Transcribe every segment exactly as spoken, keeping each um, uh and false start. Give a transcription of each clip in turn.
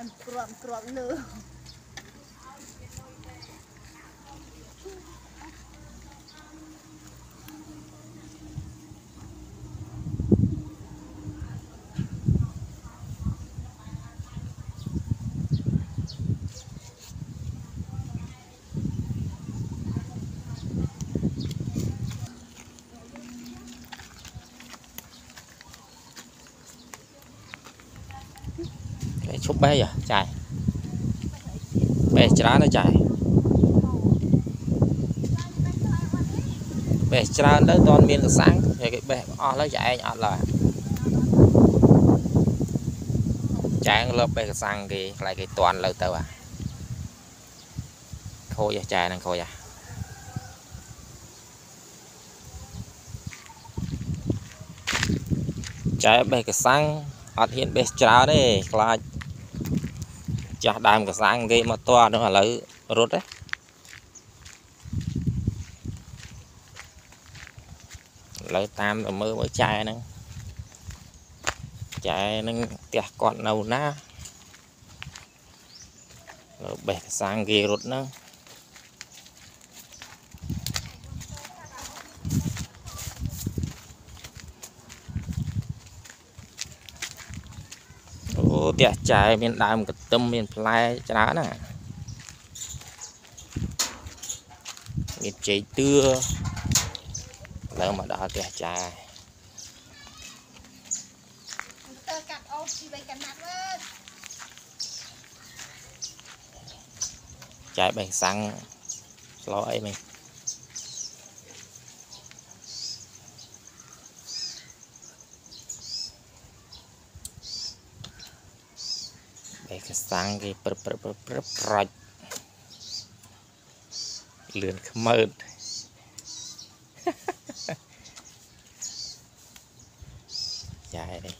กรอบกรอบเนื้อ chúc bé à chạy bé chả nó chạy bé chả đó toàn miền sáng thì cái bé o lấy chạy nhỏ là chạy lớp bé sang cái lại cái toàn lâu tao à khôi à chạy đang khôi à chạy bé cái sang ở hiện bé chả đấy là chả đam cái sang cái mà to nó là lấy rốt đấy lấy tam rồi mơ mới chạy nè chạy nó kẹt con nâu ná rồi bẻ sang ghê rốt nó ô tiệt chạy miền đàm cái tâm miền play chả nè miền cháy tưa lỡ mà đó tiệt chạy chạy bằng xăng lo ấy mình bằng cái xăng cái bật bật bật bật bật lươn khmơ chạy đây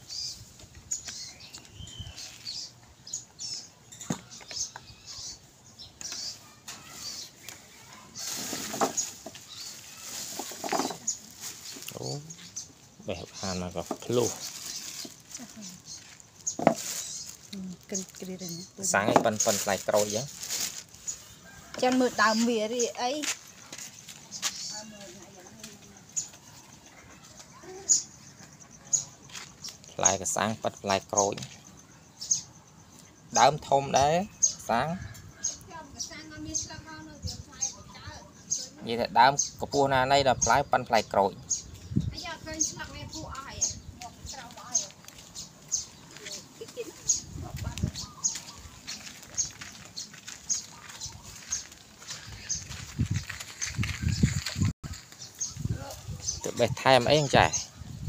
bẻ bàn mà có lù sáng ấy phân phân lại trôi chứ chân mượt đào mía đi ấy lại cái sáng phân lại trôi đám thôm đấy sáng như thế đám của pua na đây là phải phân lại trôi tụi bé thay mấy anh trai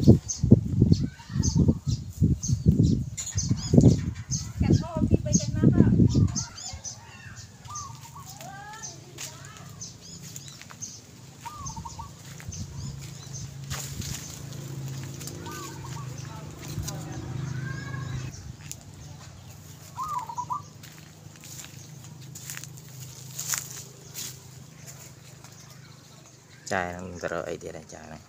trai nó rồi ấy thì là trai này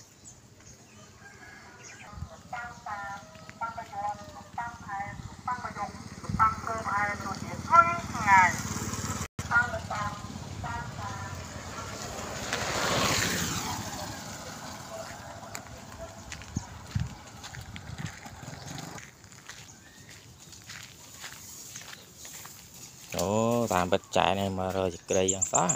ồ tạm bật chạy này mà rồi cái đây chẳng xóa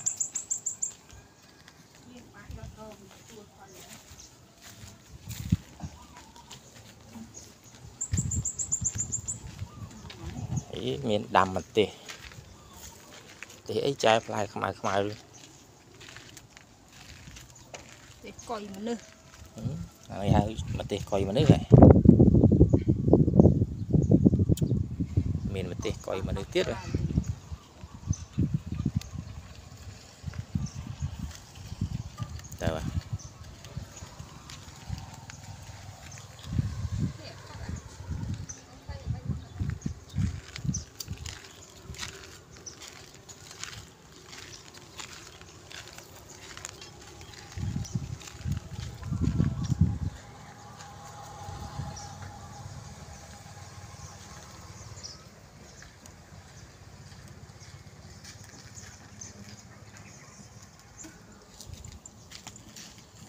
ý miền đầm mà tì thì ấy chạy lại không ai không ai luôn coi mà nữa này hai mà tì coi mà nước này miền mà tì coi mà nước tiếp rồi đâu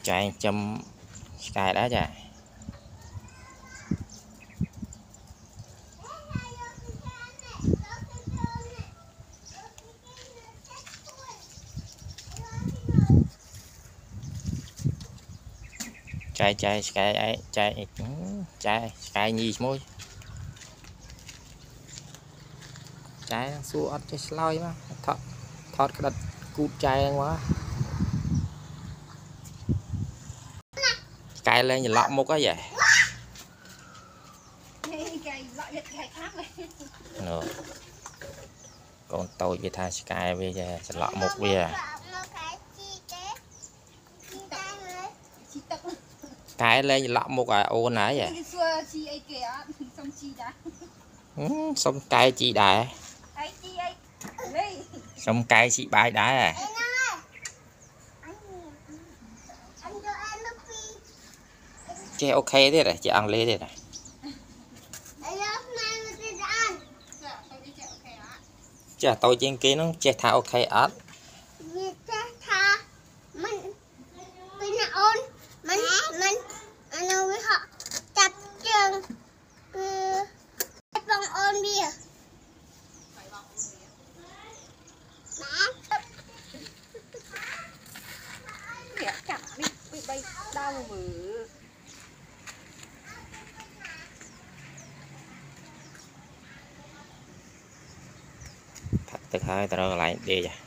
chạy châm sky đá chạy chạy chạy sky ấy chạy chạy sky nhì môi chạy xua ớt chạy sloi mà thọt thọt cái đặt cút chạy quá cài lên nhìn lọ một cái vậy nữa con tôi về thay sky bây giờ sẽ lọ một bia cái lên nhìn lọ một cái ô nãy vậy xong cài chị đại xong cài chị bài đá à chơi ok thế này chị ăn lê thế này chả tôi trên kia nó chơi thà ok ớt mình ôn mình mình anh với họ chặt trường bằng ôn bia mẹ chặt bị bị bay đau mà thật hai tao lại đi